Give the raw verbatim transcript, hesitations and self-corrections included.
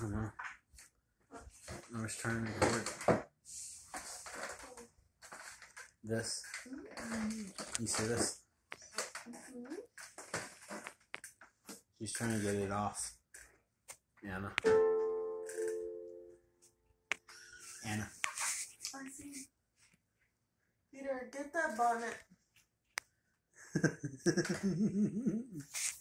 don't know. I was trying to record this. You see this? She's trying to get it off. Anna. Anna. I see. Peter, get that bonnet.